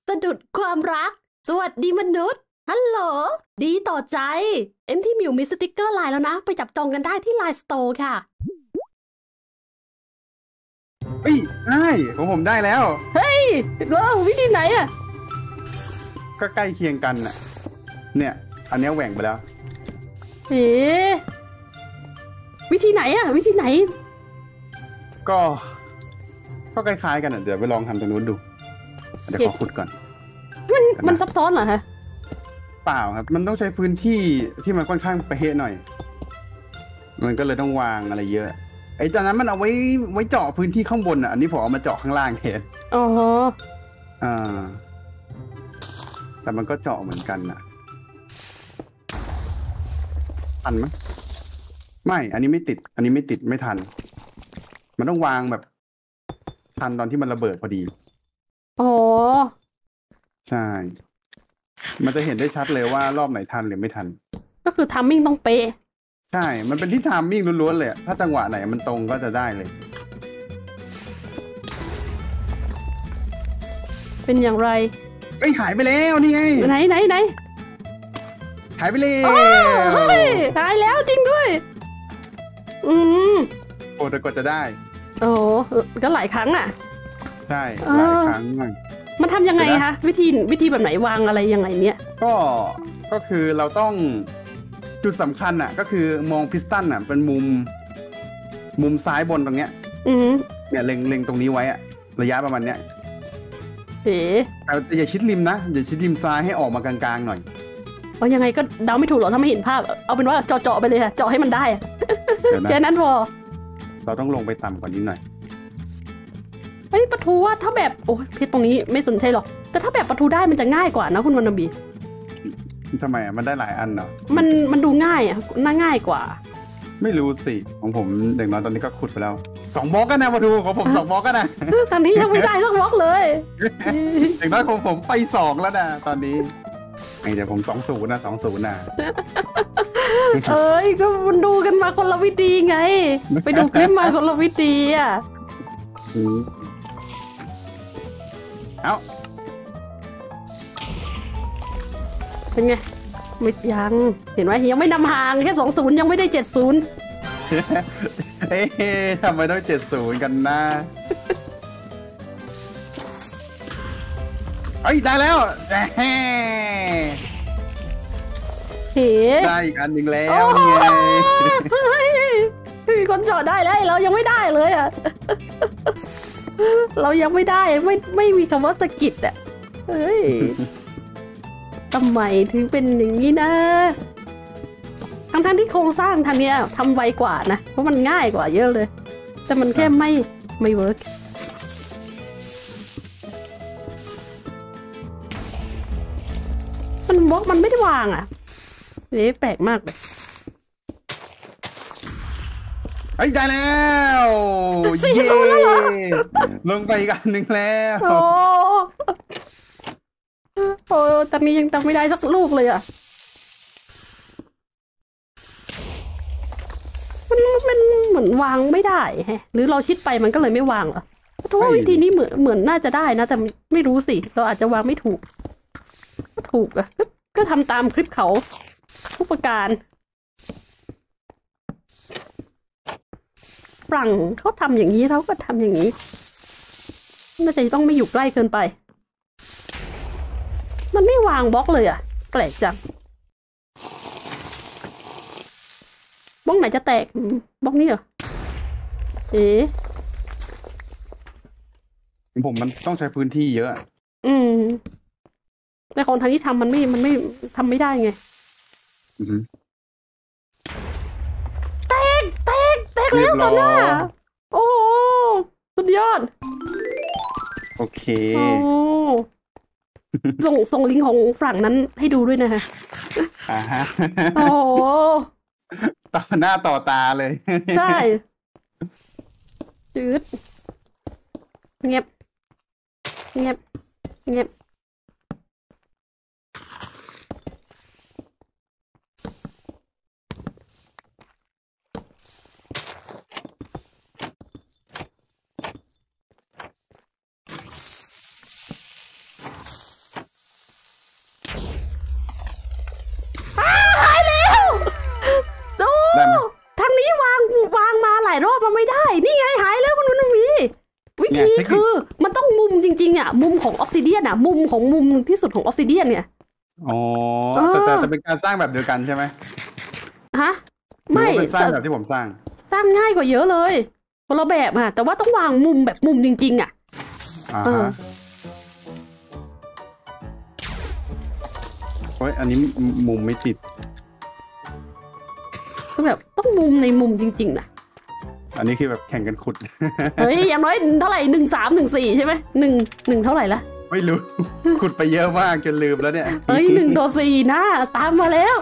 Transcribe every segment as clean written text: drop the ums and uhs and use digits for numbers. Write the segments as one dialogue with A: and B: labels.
A: สะดุดความรักสวัสดีมนุษย์ฮัลโหลดีต่อใจที่มิวมีสติกเกอร์ไลน์แล้วนะไปจับจองกันได้ที่ไลน์สโตร์ค่ะ
B: ได้ของผมได้แล้ว
A: เฮ้ยว้าววิธีไหนอะ
B: ก็ใกล้เคียงกันน่ะเนี่ยอันนี้แหว่งไปแล้ว
A: วิธีไหนอะวิธีไหน
B: ก็คล้ายๆกันอ่ะเดี๋ยวไปลองทำตรงนู้นดูเดี๋ยวขอขุดก่อน
A: มันซับซ้อนเหรอฮะ
B: เปล่าครับมันต้องใช้พื้นที่ที่มันค่อนข้างเป๊ะหน่อยมันก็เลยต้องวางอะไรเยอะไอ้ตอนนั้นมันเอาไว้เจาะพื้นที่ข้างบนอ่ะอันนี้ผมเอามาเจาะข้างล่างแทน
A: อ๋อ
B: แต่มันก็เจาะเหมือนกันน่ะทันไหมไม่อันนี้ไม่ติดไม่ทันมันต้องวางแบบทันตอนที่มันระเบิดพอดี
A: อ๋อ
B: ใช่มันจะเห็นได้ชัดเลยว่ารอบไหนทันหรือไม่ทัน
A: ก็คือทัมมิ่งต้องเป๊ะ
B: ใช่มันเป็นที่ทัมมิ่งล้วนๆเลยถ้าจังหวะไหนมันตรงก็จะได้เลย
A: เป็นอย่างไร
B: หายไปแล้วนี่ไง
A: ไหน
B: หายไปแล้ว
A: หายแล้วจริงด้วย
B: โอ้แต่ก็จะได้
A: โอ้ก็หลายครั้งอ่ะ
B: ใช่หลายครั้ง
A: มันทำยังไงคะวิธีแบบไหนวางอะไรยังไงเนี่ย
B: ก็คือเราต้องจุดสำคัญอ่ะก็คือมองพิสตันอ่ะเป็นมุมซ้ายบนตรงเนี้ยเนี่ยเล็งตรงนี้ไว้อ่ะระยะประมาณเนี้ยแต่อย่าชิดริมนะอย่าชิดริมซ้ายให้ออกมากลางๆหน่อย
A: ยังไงก็เดาไม่ถูกหรอกถ้าไม่เห็นภาพเอาเป็นว่าเจาะไปเลยค่ะเจาะให้มันได้แค่นั้นพอ
B: เราต้องลงไปต่ำกว่านี้หน่อย
A: ปะทูว่าถ้าแบบโอ้เพชรตรงนี้ไม่สนใจหรอกแต่ถ้าแบบปะทูได้มันจะง่ายกว่านะคุณวรรณบี
B: ทำไมมันได้หลายอันเนาะ
A: มันดูง่ายอ่ะน่าง่ายกว่า
B: ไม่รู้สิของผมเด็กน้อยตอนนี้ก็ขุดไปแล้ว2 บล็อกกันนะปะทูของผม2 บล็อกกันนะ
A: ตอนนี้ยังไม่ได้สักบล็อกเลย
B: เด็กน้อยของผมไป2แล้วนะตอนนี้เดี๋ยวผม20นะ
A: ก็มันดูกันมาคนละวิธีไงไปดูคลิปมาคนละวิธีอ่ะ
B: เอา
A: เป็นไงไม่ยังเห็นไหมยังไม่นำห่างแค่20ยังไม่ได้70
B: ทำไมต้อง70กันนะได้แล้วได้อีกอันหนึ่งแล้วนี่ไง
A: มีคนเจาะได้แล้วเรายังไม่ได้เลยอ่ะเรายังไม่ได้ไม่มีคำว่าสกิดอ่ะทำไมถึงเป็นอย่างนี้นะทั้งที่โครงสร้างทางเนี้ยทำไวกว่านะเพราะมันง่ายกว่าเยอะเลยแต่มันแค่ไม่เวิร์กมันบล็อกมันไม่ได้วางอ่ะแปลกมากเลย
B: ได้แล้ว
A: 4-0แล้วเหรอ
B: ลงไปอีกอันหนึ่งแล้ว
A: โอ้ตอนนี้ยังทำไม่ได้สักลูกเลยอ่ะมันเหมือนวางไม่ได้แฮะหรือเราชิดไปมันก็เลยไม่วางเหรอเพราะว่าวิธีนี้เหมือนน่าจะได้นะแต่ไม่รู้สิเราอาจจะวางไม่ถูกก็ถูกอ่ะก็ทำตามคลิปเขาทุกประการฝรั่งเขาทำอย่างนี้เราก็ทำอย่างนี้น่าจะต้องไม่อยู่ใกล้เกินไปมันไม่วางบล็อกเลยอ่ะแปลกจังบล็อกไหนจะแตกบล็อกนี้เหรอ
B: ผมมันต้องใช้พื้นที่เยอะ
A: แต่ของทางที่ทำมันไม่ทำไม่ได้ไงแตกแล้วตอนหน้าโอ้สุดยอด
B: โอเค
A: ส่งลิงก์ของฝั่งนั้นให้ดูด้วยนะฮะโอ้
B: ต่อหน้าต่อตาเลย
A: ใช่จืดเงียบไม่ได้นี่ไงหายแล้วคุณวันวีวิธีคือมันต้องมุมจริงๆอ่ะมุมของออฟซิเดียนอ่ะมุมของมุมที่สุดของออฟซิเดียนเนี่ย
B: อ๋อแต่จะเป็นการสร้างแบบเดียวกันใช่ไหม
A: ฮะไม่
B: เป็นสร้างแบบที่ผมสร้าง
A: ง่ายกว่าเยอะเลยคนละแบบอ่ะแต่ว่าต้องวางมุมแบบมุมจริงๆอ่ะ
B: เฮ้ยอันนี้มุมไม่ติด
A: คือแบบต้องมุมในมุมจริงๆนะ
B: อันนี้คือแบบแข่งกันขุด
A: เฮ้ยอย่างน้อยเท่าไหร่1314ใช่ไหมหนึ่งเท่าไหร่ละ
B: ไม่รู้ขุดไปเยอะมากจนลืมแล้วเนี่ย
A: เฮ้ย1-4นะตามมาแล้ว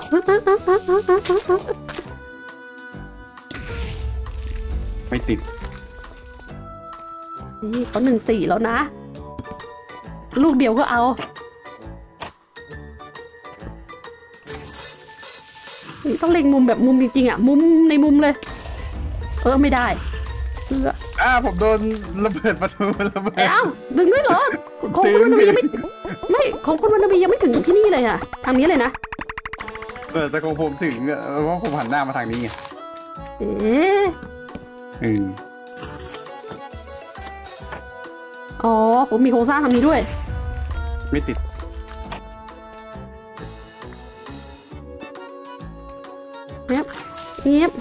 B: ไม่ติด
A: นี่เขา1-4แล้วนะลูกเดียวก็เอาต้องเล็งมุมแบบมุมจริงๆอ่ะมุมในมุมเลยไม่ได้
B: ผมโดนระเบิดประตูระเบิด
A: ดึงด้วยเหรอของคุณวันนบียังไม่ของคุณวันนบียังไม่ถึงที่นี่เลยอ่ะทางนี้เลยนะ
B: แต่ของผมถึงเพราะผมหันหน้ามาทางนี้ไง
A: อ๋อผมมีโครงสร้างทางนี้ด้วย
B: ไม่ติด
A: เงียบ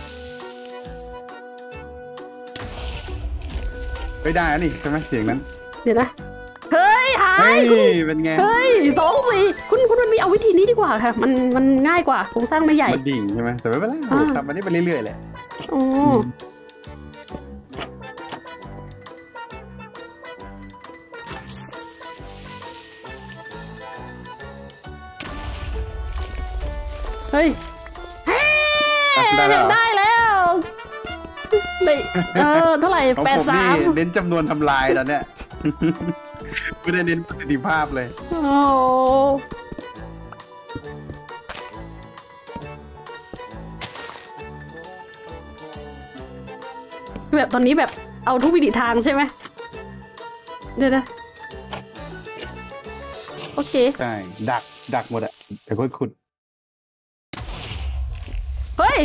B: ไม่ได้นี่ใช่ไหมเสียงนั้น
A: เดี๋ยวนะเฮ้ยหาย
B: เป็นไง
A: เฮ้ย2-4คุณมันมีเอาวิธีนี้ดีกว่าค่ะมันง่ายกว่าโครงสร้างไม่ใหญ่
B: มันดิ่งใช่ไหมแต่ไม่เป็นไรทำมันนี้ไปเรื่อยๆแหละ
A: เฮ้ยได้แล้วเท่าไหร่83
B: เน้นจำนวนทำลายแล้วเนี่ยไม่ได้เน้นประสิทธิภาพเลย
A: แบบตอนนี้แบบเอาทุกวิถีทางใช่ไหมเดี๋ยวนะโอเค
B: ใช่ดักหมดอะแต่ก็ขุด
A: เฮ้ย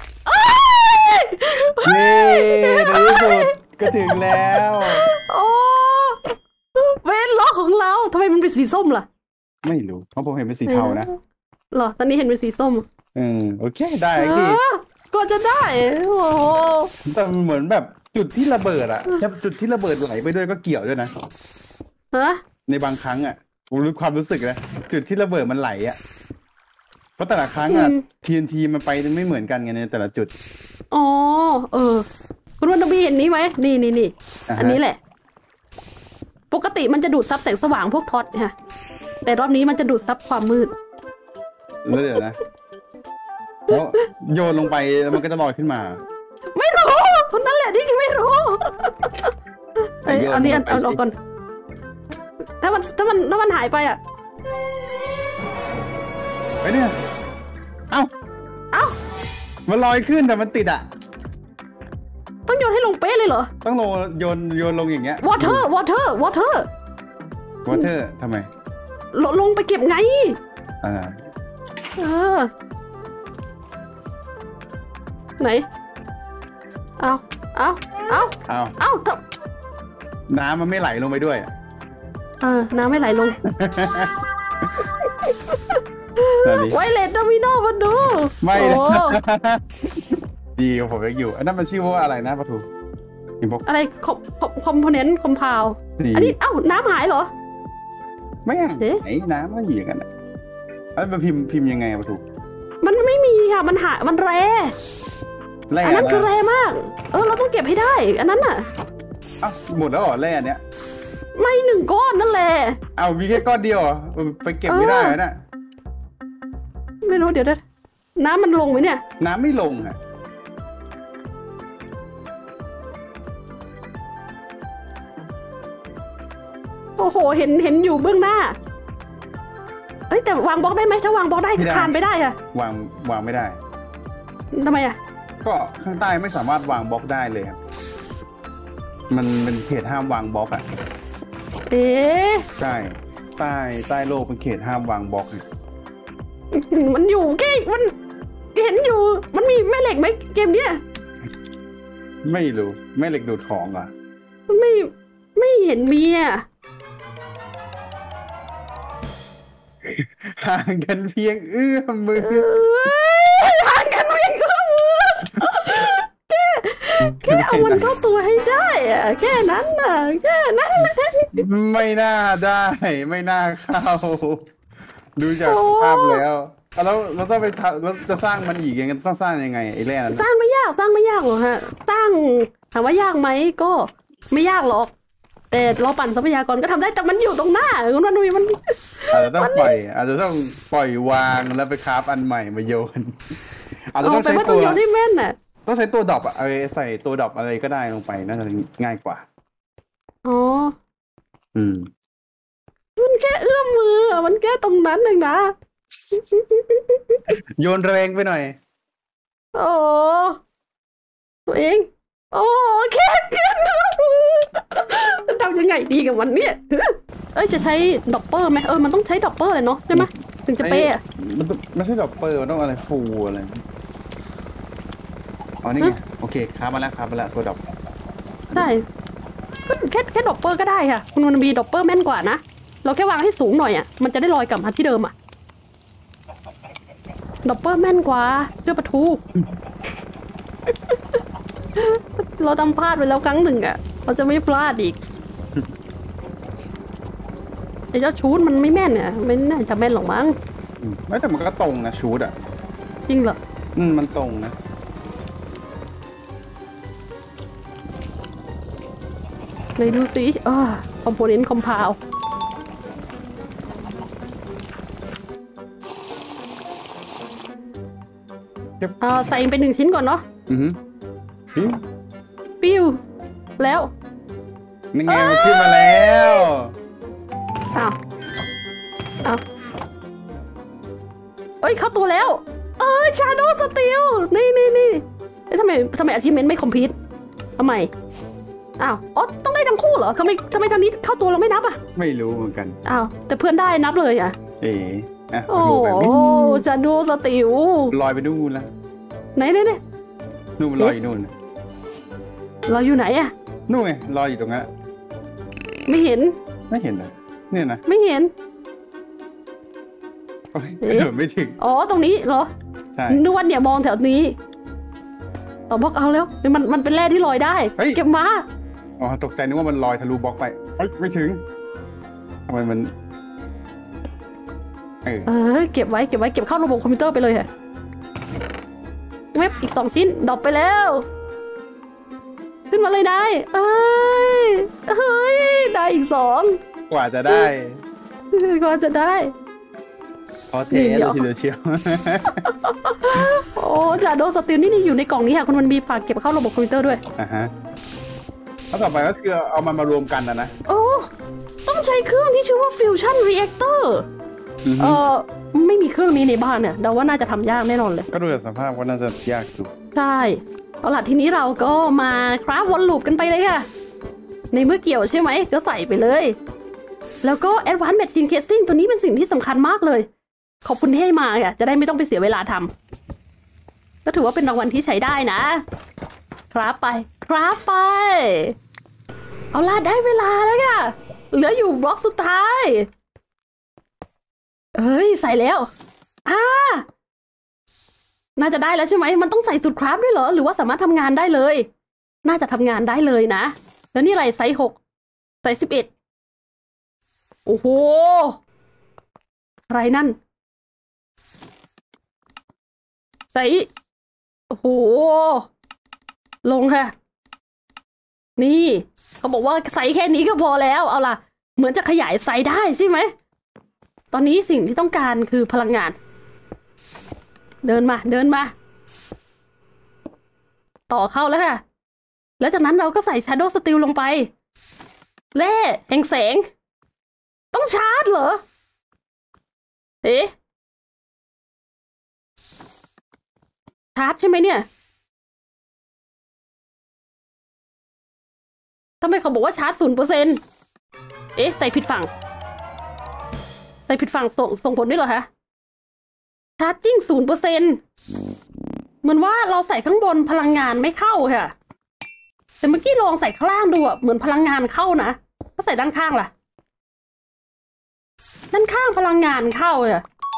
B: ในที่สุดก็ถึงแล้ว
A: โอ้เวนล็อกของเราทำไมมันเป็นสีส้มล่ะ
B: ไม่รู้เพราะผมเห็นเป็นสีเทานะ
A: เหรอตอนนี้เห็นเป็นสีส้ม
B: โอเคได้พี่
A: ก็จะได้โอ้
B: แต่เหมือนแบบจุดที่ระเบิดอะจุดที่ระเบิดไหลไปด้วยก็เกี่ยวด้วยนะในบางครั้งอะผมรู้ความรู้สึกนะจุดที่ระเบิดมันไหลอะเพราะแต่ละครั้งอะTNTมันไปไม่เหมือนกันไงในแต่ละจุด
A: คุณวันนบีเห็นนี้ไหมนี่อันนี้แหละปกติมันจะดูดซับแสงสว่างพวกท็อตค่ะแต่รอบนี้มันจะดูดซับความมืด
B: แล้วเดี๋ยวนะแล้วโยนลงไปแล้วมันก็จะลอยขึ้นมา
A: ไม่รู้คนนั้นแหละที่ไม่รู้อันนี้เอาก่อนถ้ามันหายไปอ่ะ
B: ไปเนี่ยเอ้ามันลอยขึ้นแต่มันติดอ่ะ
A: ต้องโยนให้ลงเป๊ะเลยเหรอ
B: ต้องโยนลงอย่างเงี้ย
A: water
B: ทำไม
A: ลงไปเก็บไงไหนเอา
B: น้ำมันไม่ไหลลงไปด้วย
A: น้ำไม่ไหลลงไวเลตโดมิโนมาดู
B: ไม่ดีกับผมยังอยู่อันนั้นมันชื่อว่าอะไรนะปะทู
A: อะไรคอมโพเนนต์คอมพาวอันนี้น้ำหายเหรอ
B: ไม่ไหนน้ำก็อยู่อย่างนั้นแล้วมันพิมพ์ยังไงปะทู
A: มันไม่มีค่ะมันแร่อันนั้นคือแร่มากเราต้องเก็บให้ได้อันนั้นน่ะ
B: หมดแล้วเหรอแร่เนี้ย
A: ไม่1ก้อนนั่นแหละ
B: มีแค่ก้อนเดียวไปเก็บไม่ได้นะ
A: ไม่รู้เดี๋ยวน้ำมันลงไหมเนี่ย
B: น้ำไม่ลงอ่ะ
A: โอ้โหเห็นอยู่เบื้องหน้าแต่วางบล็อกได้ไหมถ้าวางบล็อกได้คานไปได้อะ
B: วางไม่ได้
A: ทำไมอะ
B: ก็ข้างใต้ไม่สามารถวางบล็อกได้เลยครับมันเป็นเขตห้ามวางบล็อกอ่ะใช่ใต้โลกเป็นเขตห้ามวางบล็อก
A: มันอยู่แค่มันเห็นอยู่มันมีแม่เหล็กไหมเกมเนี้ย
B: ไม่รู้แม่เหล็กดูดของเหรอ
A: ไม่เห็นมีอ่ะ
B: ห่างกันเพียงเอื้อมมือ
A: ห่างกันเพียงเอื้อมมือแค่เอามันเข้าตัวให้ได้อะแค่นั้นน่ะแค่นั้น
B: ไม่น่าได้ไม่น่าเข้าดูจากภาพแล้วเราต้องไปเราจะสร้างมันอีกยังไงต้องสร้างยังไงไอ้แร่นั้น
A: สร้างไม่ยากหรอกฮะถามว่ายากไหมก็ไม่ยากหรอกแต่เราปั่นทรัพยากรก็ทำได้แต่มันอยู่ตรงหน้าคุณวันนุ้ยมัน
B: อาจจะต้องปล่อยวางแล้วไปคราฟอันใหม่มาโยนอาจจะต้องใช้ตัว
A: โยนให้แม่นน่ะ
B: ต้องใช้ตัวดรอปอะใส่ตัวดรอปอะไรก็ได้ลงไปน่าจะง่ายกว่า
A: อ๋อ
B: ม
A: มันแค่เอื้อมมือมันแค่ตรงนั้นเองนะ
B: โยนแรงไปหน่อย
A: โอ้ตัวเองโอ้แค่เอื้อมมือทำยังไงดีกับมันเนี่ยจะใช้ดอปเปอร์ไหมมันต้องใช้ดอปเปอร์เลยเนาะใช่ไหมถึงจะเป๊ะ
B: มันไม่ใช่ดอปเปอร์มันต้องอะไรฟูอะไรอ๋อนี่ไงโอเคคราฟมาแล้วตัวดอป
A: ได้ก็แค่ดอปเปอร์ก็ได้ค่ะคุณมันมีดอปเปอร์แม่นกว่านะเราแค่วางให้สูงหน่อยอ่ะมันจะได้ลอยกลับมาที่เดิมอ่ะดอปเปอร์แม่นกว่าเจ้าปะทูเราทำพลาดไปแล้วครั้งหนึ่งอ่ะเราจะไม่พลาดอีกไอ้เจ้าชูดมันไม่แม่นเนี่ยไม่น่าจะแม่นหรอกมั้ง
B: ไม่แต่มันก็ตรงนะชูดอ่ะ
A: จริงเหรอ
B: มันตรงนะ
A: เลยดูสิคอมโพเนนต์คอมพาวใส่ไป1 ชิ้นก่อนเนาะปิ้วแล้ว
B: นี่ไงมันขึ้นมาแล้ว
A: อ้าวเข้าตัวแล้วชาโดว์สตีลนี่ทำไมอาชีพเมนไม่คอมพลีททำไมต้องได้ทั้งคู่เหรอทำไมทางนี้เข้าตัวเราไม่นับอ่ะ
B: ไม่รู้เหมือนกัน
A: แต่เพื่อนได้นับเลยอ่ะโอ้ชาโดว์สตีล
B: ลอยไปนู่นแล้ว
A: ไหน
B: นู่นลอยอยู่นู่น
A: เราอยู่ไหนอะ
B: นู่นไงลอยอยู่ตรงนั้น
A: ไม่เห็น
B: เลยเนี่ยนะ
A: ไม่เห็น
B: ไม่ถึง
A: ตรงนี้เหรอ
B: ใช่
A: นึกว่าเนี่ยมองแถวนี้ต่อบล็อกเอาแล้วมันเป็นแร่ที่ลอยได้เก็บมา
B: ตกใจนึกว่ามันลอยทะลุบล็อกไปไม่ถึงทำไมมัน
A: เก็บไว้เก็บเข้าระบบคอมพิวเตอร์ไปเลยค่ะเว็บอีก2 ชิ้นดรอปไปแล้วขึ้นมาเลยนายได้อีก2
B: กว่าจะได้พอเทสทีเดียวเชียว
A: ชาโดว์สตีลนี่อยู่ในกล่องนี้ค่ะคุณมันมีฝากเก็บเข้าระบบคอมพิวเตอร์ด้วย
B: แล้วต่อไปก็คือเอามันมารวมกันนะ
A: ต้องใช้เครื่องที่ชื่อว่าฟิวชั่นรีแอคเตอร์ไม่มีเครื่องนี้ในบ้านเนี่ยเดาว่าน่าจะทำยากแน่นอนเลย
B: ก็ดูจากสภาพว่าน่าจะยากอยู่
A: ใช่เอาล่ะทีนี้เราก็มาคราฟวนลูปกันไปเลยค่ะในเมื่อเกี่ยวใช่ไหมก็ใส่ไปเลยแล้วก็ Advanced Machine Casing ตัวนี้เป็นสิ่งที่สำคัญมากเลยขอบคุณที่ให้มาค่ะจะได้ไม่ต้องไปเสียเวลาทำก็ถือว่าเป็นรางวัลที่ใช้ได้นะคราฟไปเอาล่ะได้เวลาแล้วค่ะเหลืออยู่บล็อกสุดท้ายใส่แล้วน่าจะได้แล้วใช่ไหมมันต้องใส่สูตรคราฟด้วยเหรอหรือว่าสามารถทำงานได้เลยน่าจะทำงานได้เลยนะแล้วนี่อะไรไซส์6ไซส์11โอ้โหอะไรนั่นไซส์โอ้โหลงค่ะนี่เขาบอกว่าไซส์แค่นี้ก็พอแล้วเอาล่ะเหมือนจะขยายไซส์ได้ใช่ไหมตอนนี้สิ่งที่ต้องการคือพลังงานเดินมาต่อเข้าแล้วค่ะแล้วจากนั้นเราก็ใส่ Shadow Steel ลงไปแร่แห่งแสงต้องชาร์จเหรอชาร์จใช่ไหมเนี่ยทำไมเขาบอกว่าชาร์จ 0%ใส่ผิดฝั่งส่งผลด้วยเหรอคะชาร์จจิ้ง 0%เหมือนว่าเราใส่ข้างบนพลังงานไม่เข้าค่ะแต่เมื่อกี้ลองใส่ข้างล่างดูเหมือนพลังงานเข้านะถ้าใส่ด้านข้างล่ะด้านข้างพลังงานเข้าอ่ะ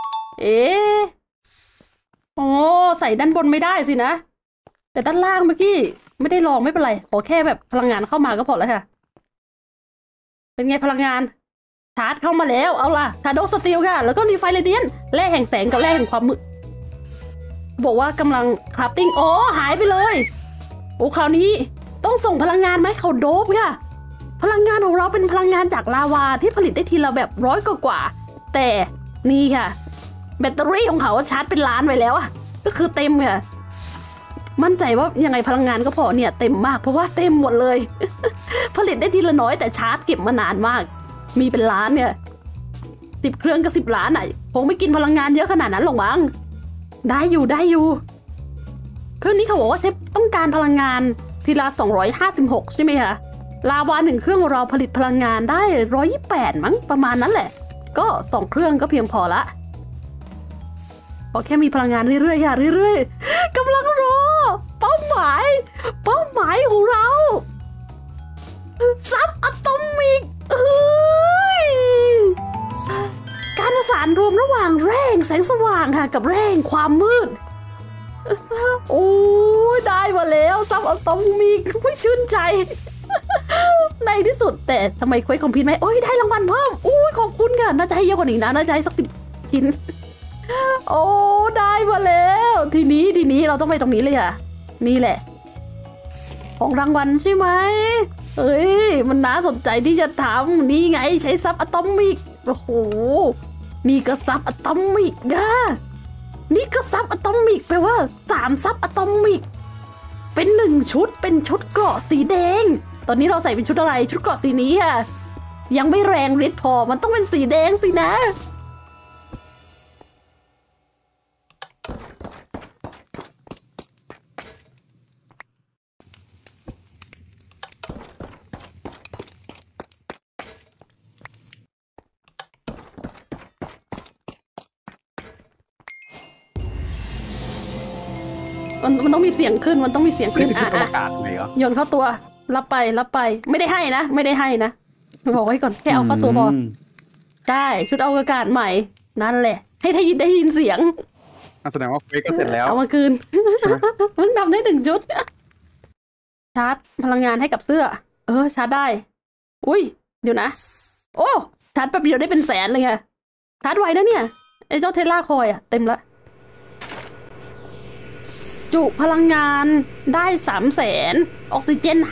A: โอ้ใส่ด้านบนไม่ได้สินะแต่ด้านล่างเมื่อกี้ไม่ได้ลองไม่เป็นไรขอแค่แบบพลังงานเข้ามาก็พอแล้วค่ะเป็นไงพลังงานชาร์จเข้ามาแล้วเอาล่ะชาโดว์สตีลค่ะแล้วก็รีไฟเรเดียนแร่แห่งแสงกับแร่แห่งความมืดบอกว่ากำลังคราฟติ้งหายไปเลยโอ้คราวนี้ต้องส่งพลังงานไหมเขาโดบค่ะพลังงานของเราเป็นพลังงานจากลาวาที่ผลิตได้ทีละแบบ100 กว่าแต่นี่ค่ะแบตเตอรี่ของเขาชาร์จเป็นล้านไปแล้วอะก็คือเต็มค่ะมั่นใจว่ายังไงพลังงานก็พอเนี่ยเต็มมากเพราะว่าเต็มหมดเลย ผลิตได้ทีละน้อยแต่ชาร์จเก็บมานานมากมีเป็นล้านเนี่ย10 เครื่องก็10 ล้านอ่ะคงไม่กินพลังงานเยอะขนาดนั้นหรอกมั้งได้อยู่เครื่องนี้เขาบอกว่าเซฟต้องการพลังงานทีละ256ใช่ไหมคะลาวา1 เครื่องเราผลิตพลังงานได้128มั้งประมาณนั้นแหละก็2 เครื่องก็เพียงพอละพอแค่มีพลังงานเรื่อยๆค่ะเรื่อยๆกำลังรอเป้าหมายของเราซับอะตอมิกการประสานรวมระหว่างแร่แสงสว่างค่ะกับแร่ความมืดโอ้ได้มาแล้วซับอะตอมิกไม่ชื่นใจในที่สุดแต่ทำไมเควสคอมพิวต์ไหมได้รางวัลเพิ่มขอบคุณค่ะน่าจะให้เยอะกว่านี้นะน่าจะให้สัก10 ชิ้นได้มาแล้วทีนี้เราต้องไปตรงนี้เลยค่ะนี่แหละของรางวัลใช่ไหมมันน่าสนใจที่จะทำนี่ไงใช้ซับอะตอมิกโอ้โหนี่ก็ซับอะตอมิกนะนี่ก็ซับอะตอมิกแปลว่า3 ซับอะตอมิกเป็น1 ชุดเป็นชุดเกราะสีแดงตอนนี้เราใส่เป็นชุดอะไรชุดเกราะสีนี้ค่ะยังไม่แรงฤทธิ์พอมันต้องเป็นสีแดงสินะมันต้องมีเสียงขึ้นมันต้องมีเสียงขึ้นโยนเข้าตัวรับไปไม่ได้ให้นะบอกไว้ก่อนแค่เอาเข้าตัวพอได้ชุดอวกาศใหม่นั่นแหละให้ได้ยินเสียง
B: แสดงว่าเควสก็เสร็จแล้ว
A: เอามาคืนเพิ่งทำได้1 ชุดชาร์จพลังงานให้กับเสื้อชาร์จได้อุ้ยเดี๋ยวนะชาร์จแป๊บเดียวได้เป็นแสนเลยไงชาร์จไวนะเนี่ยไอ้เจ้าเทสลาคอยเต็มละจุพลังงานได้300,000ออกซิเจน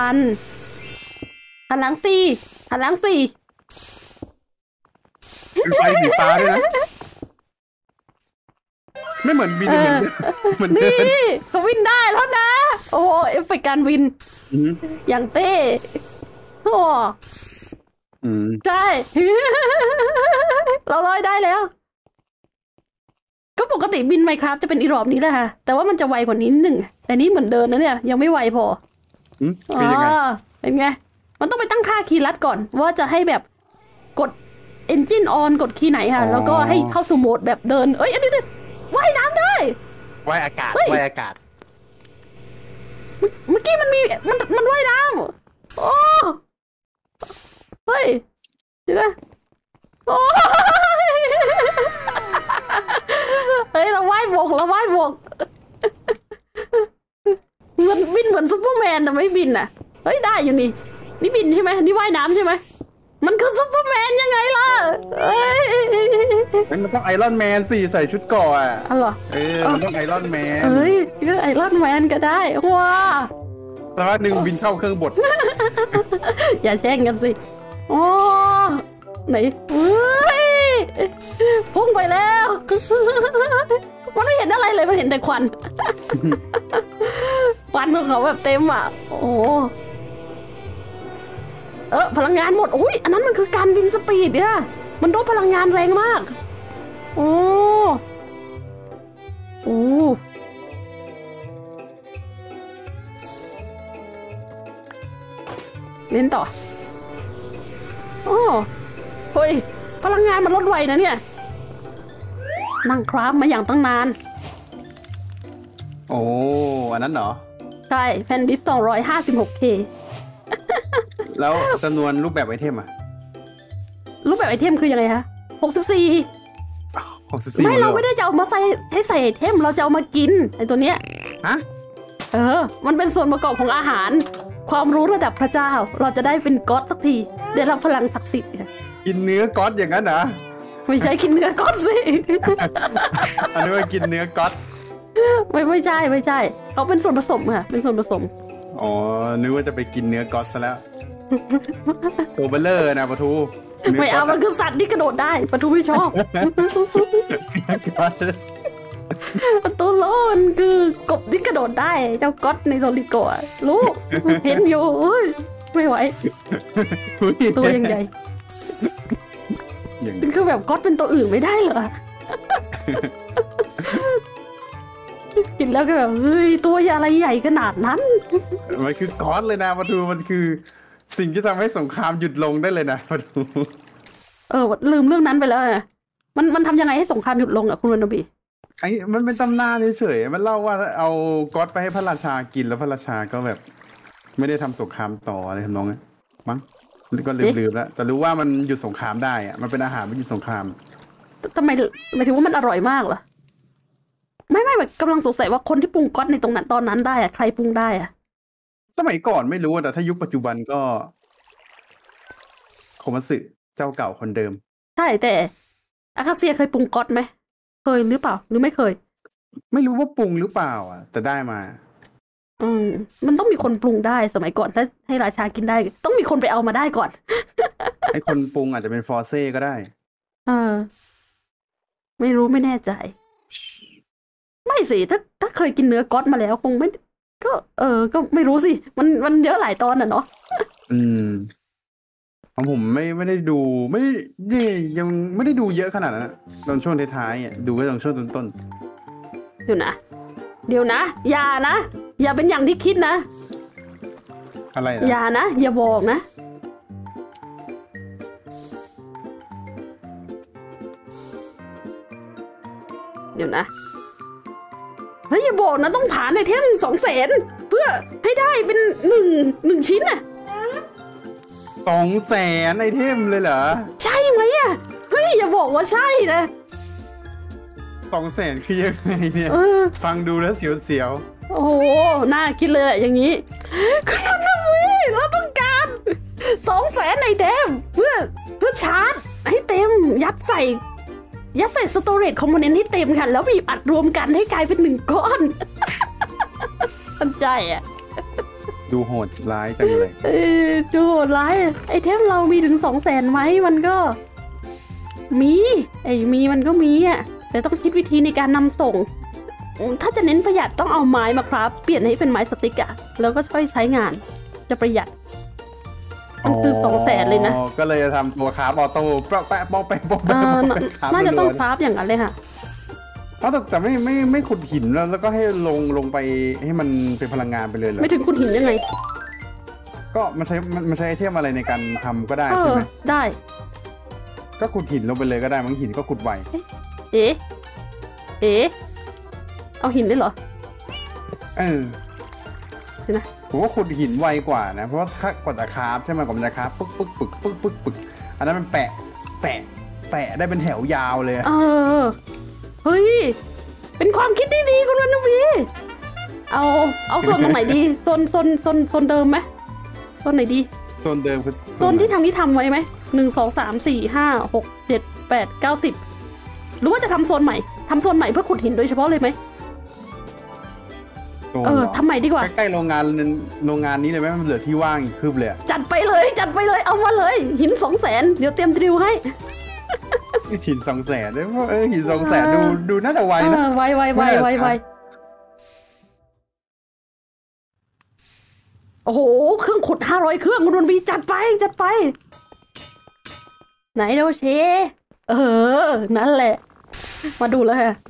A: 5,000หันหลังสี่
B: ไฟสีฟ้าด้วยนะไม่เหมือนบินเหมือนเดิน
A: นี่เขาวินได้แล้วนะโอ้เอฟเฟกต์การวินอย่างเต้ใช่เราลอยได้แล้วก็ปกติบินไมน์คราฟจะเป็นอีรอบนี้แหละค่ะแต่ว่ามันจะไวกว่านี้นิดนึงแต่นี้เหมือนเดินนะเนี่ยยังไม่ไวพอเป็นไงมันต้องไปตั้งค่าคีย์ลัดก่อนว่าจะให้แบบกด Engine on กดคีย์ไหนค่ะแล้วก็ให้เข้าสู่โหมดแบบเดินอันนี้ว่ายน้ำได้
B: ว่ายอากาศ
A: เมื่อกี้มันว่ายน้ำเฮ้ยเดี๋ยวนะเราว่ายบกมันบินเหมือนซุปเปอร์แมนแต่ไม่บินได้อยู่นี่บินใช่ไหมนี่ว่ายน้ำใช่ไหมมันคือซุปเปอร์แมนยังไงล่ะ
B: มันต้องไอรอนแมนสิใส่ชุดเกราะ
A: เหรอ
B: มันต้องไอรอนแมน
A: ก็ไอรอนแมนก็ได้ว้า
B: สักพักหนึ่งบินเข้าเครื่องบด
A: อย่าแช่งกันสิไหนพุ่งไปแล้วมันไม่เห็นอะไรเลยมันเห็นแต่ควันของเขาแบบเต็มพลังงานหมดอันนั้นมันคือการบินสปีดเนี่ยมันโดนพลังงานแรงมากเล่นต่อเฮ้ยพลังงานมันลดไวนะเนี่ยนั่งคราฟมาอย่างตั้งนาน
B: อันนั้นเหรอ
A: ใช่แผ่นดิส 256K
B: แล้วจำนวนรูปแบบไอเทมอะ
A: รูปแบบไอเทมคือยังไงคะ64ไม่เราไม่ได้จะเอามาใส่ให้ใส่ไอเทมเราจะเอามากินไอตัวเนี้ย
B: ฮะ
A: มันเป็นส่วนประกอบของอาหารความรู้ระดับพระเจ้าเราจะได้เป็นก๊อตสักทีได้รับพลังศักดิ์สิทธิ์
B: กินเนื้อก๊อตอย่างนั้นเหรอ
A: ไม่ใช่กินเนื้อก๊อตสิ
B: อันนี้ว่ากินเนื้อก๊อต
A: ไม่ใช่เขาเป็นส่วนผสมค่ะเป็นส่วนผสม
B: อ๋อนึกว่าจะไปกินเนื้อก๊อตซะแล้วตัวเบลเลอร์นะปะทู
A: ไม่เอามันคือสัตว์ที่กระโดดได้ปะทูไม่ชอบตัวโลนคือกบที่กระโดดได้เจ้าก๊อตในโซลิโกะรู้เห็นอยู่ไม่ไหวตัวยังใหญ่คือแบบก๊อตเป็นตัวอื่นไม่ได้เหรอกินแล้วก็แบบเฮ้ยตัวอะไรใหญ่ขนาดนั้น
B: มันคือก๊อตเลยนะปะทูมันคือสิ่งที่ทำให้สงครามหยุดลงได้เลยนะปะทู
A: ลืมเรื่องนั้นไปแล้วมันทำยังไงให้สงครามหยุดลงอ่ะคุณวรรณบี
B: มันเป็นตำนานเฉยๆมันเล่าว่าเอาก๊อตไปให้พระราชากินแล้วพระราชาก็แบบไม่ได้ทำสงครามต่ออะไรทำนองนั้นมั้งก็ลืมแล้วแต่รู้ว่ามันหยุดสงครามได้อะมันเป็นอาหารไม่หยุดสงคราม
A: ทำไมหมายถึงว่ามันอร่อยมากเหรอไม่แบบกำลังสงสัยว่าคนที่ปรุงก๊อตในตรงนั้นตอนนั้นได้อะใครปรุงได้อะ
B: สมัยก่อนไม่รู้แต่ถ้ายุคปัจจุบันก็โคมัตสึเจ้าเก่าคนเดิม
A: ใช่แต่อาคาเซียเคยปรุงก๊อตไหมเคยหรือเปล่าหรือไม่เคย
B: ไม่รู้ว่าปรุงหรือเปล่าแต่ได้มา
A: มันต้องมีคนปรุงได้สมัยก่อนถ้าให้ราชากินได้ต้องมีคนไปเอามาได้ก่อน
B: ไอ้คนปรุงอาจจะเป็นฟอร์เซ่ก็ได้
A: ไม่รู้ไม่แน่ใจไม่สิถ้าเคยกินเนื้อก๊อตมาแล้วคงไม่ก็ก็ไม่รู้สิมันเยอะหลายตอนเนาะ
B: ผมไม่ได้ดูไม่ได้ยังไม่ได้ดูเยอะขนาดนั้นตอนช่วงท้ายๆดูแค่ตอนช่วงต้น
A: เดี๋ยวนะอย่าเป็นอย่างที่คิดนะ
B: อะไร
A: อย่านะอย่าบอกนะเดี๋ยวนะเฮ้ยอย่าบอกนะต้องผ่านในเทม200,000เพื่อให้ได้เป็นหนึ่งชิ้นน่ะ
B: 200,000ไอเทมเลยเหรอ
A: ใช่ไหมเฮ้ยอย่าบอกว่าใช่นะ
B: 200,000คือยังไงเนี่ยฟังดูแล้วเสียว
A: โอ้โหน่าคิดเลยอย่างนี้คุณน้ำวีเราต้องการ200,000ไอเทมเพื่อชาร์จให้เต็มยัดใส่สโตเรจคอมโพเนนต์ให้เต็มค่ะแล้วบีบอัดรวมกันให้กลายเป็น1ก้อนตั้งใจ
B: ดูโหดร้ายจังเลย
A: ดูโหดร้ายไอเทมเรามีถึง200,000ไหมมันก็มีมันก็มีแต่ต้องคิดวิธีในการนำส่งถ้าจะเน้นประหยัดต้องเอาไม้มาครับเปลี่ยนให้เป็นไม้สติ๊กแล้วก็ช่วยใช้งานจะประหยัดมันคือ200,000เลยนะ
B: ก็เลยจะทำตัวคราฟออโต้แปะ
A: น่าจะต้องคราฟอย่างนั้นเลยค่ะ
B: แต่ไม่ขุดหินแล้วก็ให้ลงไปให้มันเป็นพลังงานไปเลยเหรอ
A: ไม่ถึงขุดหินยังไง
B: ก็มันใช้ไอเทมอะไรในการทำก็ได้ใช่ไหม
A: ได้
B: ก็ขุดหินลงไปเลยก็ได้มั้งหินก็ขุดไว
A: เอาหินได้เหรอ
B: นะผมว่าขุดหินไวกว่านะเพราะว่าถ้ากดตะคราฟใช่ไหมกดมันจะคราฟปึ๊กอันนั้นมันแปะได้เป็นแถวยาวเลย
A: เฮ้ยเป็นความคิดที่ดีคุณวรรณวีเอาโซนตรงไหนดีโซนเดิมไหมโซนไหนดี
B: โซนเดิมคือ
A: โซนที่ทำไว้ไหม1 2 3 4 5 6 7 8 9 10หรือว่าจะทำโซนใหม่เพื่อขุดหินโดยเฉพาะเลยไหมทำใหม่ดีกว่า
B: ใกล้ๆโรงงานนี้เลยไหมมันเหลือที่ว่างอีกคืบเลย
A: จัดไปเลยเอามาเลยหิน200,000เดี๋ยวเตรียมดริลให้
B: หิน200,000ด้วยหิน200,000ดูน่าจะไวนะ
A: ไวโอ้โหเครื่องขุด500เครื่องคุณวรรณวีจัดไปไหนโดเชนั่นแหละมาดูแล้วค่ะ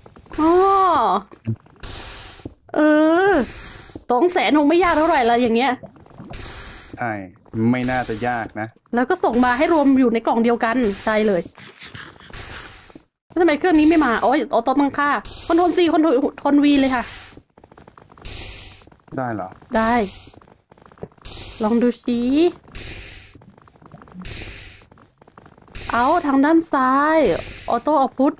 A: 200,000คงไม่ยากเท่าไหร่ละอย่างเงี้ย
B: ใช่ไม่น่าจะยากนะ
A: แล้วก็ส่งมาให้รวมอยู่ในกล่องเดียวกันใช่เลยทำไมเครื่องนี้ไม่มาต้องค่าคอนโทรล C คอนโทรล V เลยค่ะ
B: ได้เหรอ
A: ได้ ลองดูสิเอาทางด้านซ้ายออโต้เอาพุท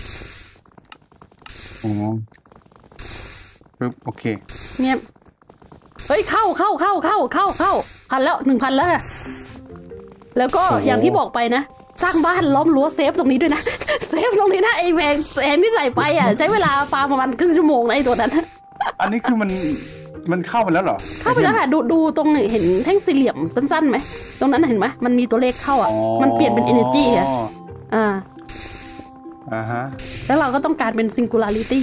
B: อ๋อปึ๊บโอเค
A: เงียบเฮ้ยเข้าพันแล้ว1,000แล้วค่ะแล้วก็อย่างที่บอกไปนะสร้างบ้านล้อมรั้วเซฟตรงนี้ด้วยนะเซฟตรงนี้นะไอ้แหงที่ใส่ไปอ่ะใช้เวลาฟาร์มประมาณครึ่งชั่วโมงนะไอ้ตัวนั้น
B: อันนี้คือมันเข้าไปแล้วเหรอ
A: เข้าไปแล้วค่ะดูตรงเห็นแท่งสี่เหลี่ยมสั้นๆไหมตรงนั้นเห็นไหมมันมีตัวเลขเข้าอ่ะมันเปลี่ยนเป็น energy อ่ะ
B: ฮะ
A: แล้วเราก็ต้องการเป็น singularity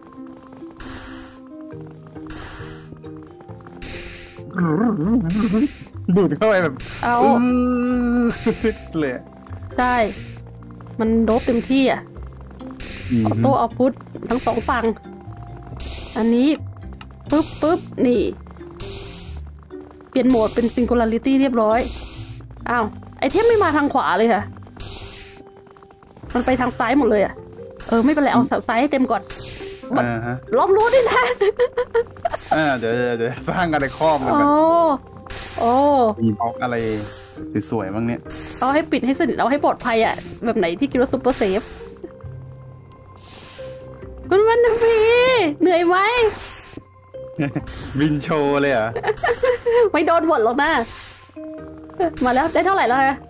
B: ดูดเข้าไปแบบ
A: เอา
B: เลย
A: ได้มันโดบเต็มที่อ่ะออโต้เอาพุททั้งสองฝั่งอันนี้ปึ๊บนี่เปลี่ยนโหมดเป็น singularity เรียบร้อยอ้าวไอเทมไม่มาทางขวาเลยค่ะมันไปทางซ้ายหมดเลยอ่ะไม่เป็นไรเอาซ้ายให้เต็มก่อนล้อมรั้วด้วยนะ
B: เดี๋ยวสร้างอะไรครอบมันแบบมีบล็อกอะไรสวยๆบ้างเนี่ย
A: เอาให้ปิดให้สนิทเอาให้ปลอดภัยอ่ะแบบไหนที่คิดว่าซุปเปอร์เซฟคุณวันนพีเหนื่อยไหม
B: บินโชว์เลยอ่ะ
A: ไม่โดนหมดหรอกนะมาแล้วได้เท่าไหร่แล้วคะ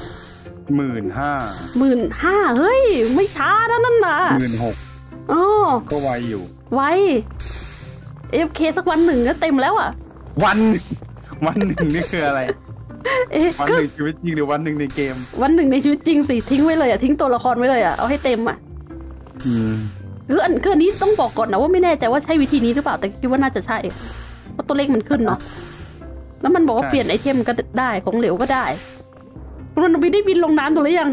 B: 15,000
A: เฮ้ยไม่ช้านะนั่นน่ะ
B: 16,000ก็ไวอยู่
A: ไว FK สักวันหนึ่งก็เต็มแล้วอ่ะ
B: วันหนึ่งนี่คืออะไรวันหนึ่งชีวิตจริงหรือวันหนึ่งในเกม
A: วันหนึ่งในชีวิตจริงสิทิ้งไว้เลยอ่ะทิ้งตัวละครไว้เลยอ่ะเอาให้เต็มอ่ะคืออันนี้ต้องบอกก่อนนะว่าไม่แน่ใจว่าใช่วิธีนี้หรือเปล่าแต่คิดว่าน่าจะใช่เพราะตัวเลขมันขึ้นเนาะแล้วมันบอกว่าเปลี่ยนไอเทมก็ได้ของเหลวก็ได้คุณนบีได้บินลงน้ำตัวหรือยัง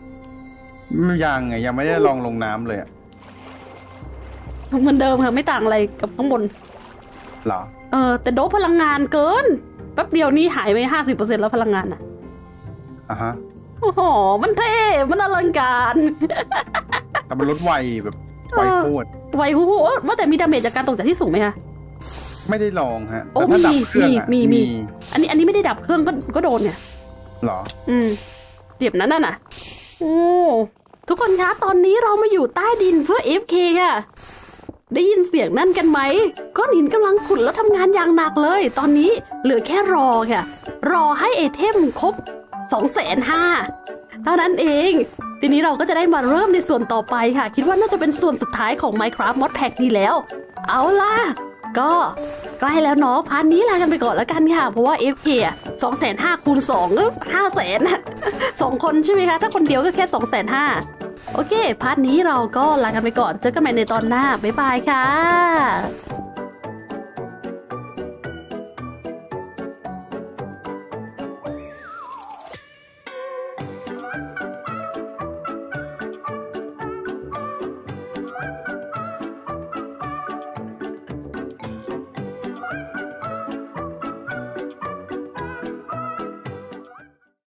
B: ยังไม่ได้ลองลงน้ำเลยอ่ะ
A: เหมือนเดิมค่ะไม่ต่างอะไรกับข้างบน
B: เหรอ
A: แต่โดบพลังงานเกินแป๊บเดียวนี่หายไป50%แล้วพลังงานอ่ะ
B: ฮะ
A: โอ้โหมันเท่มันอลังการ
B: แต่มันลดไวแบบไวโคตร
A: ว่าแต่มีดาเมจจากการตกจากที่สูงไหมคะ
B: ไม่ได้ลองฮะแต่ถ้าดับเครื่อง
A: มีอันนี้ไม่ได้ดับเครื่องก็โดนเนี่ย
B: หรอ
A: เจ็บนั้นน่ะโอ้ทุกคนคะตอนนี้เรามาอยู่ใต้ดินเพื่อ FK ค่ะได้ยินเสียงนั่นกันไหมก้อนหินกำลังขุดแล้วทำงานอย่างหนักเลยตอนนี้เหลือแค่รอค่ะรอให้ไอเทมครบ250,000เท่านั้นเองทีนี้เราก็จะได้มาเริ่มในส่วนต่อไปค่ะคิดว่าน่าจะเป็นส่วนสุดท้ายของ Minecraft Mod Pack นี้แล้วเอาล่ะก็ใกล้แล้วเนาะพาร์ทนี้ลากันไปก่อนแล้วกันค่ะเพราะว่า FK 250,000 คูณ 2 ก็ 500,000 2 คนใช่ไหมคะถ้าคนเดียวก็แค่ 250,000โอเคพาร์ทนี้เราก็ลากันไปก่อนเจอกันใหม่ในตอนหน้าบ๊ายบายค่ะ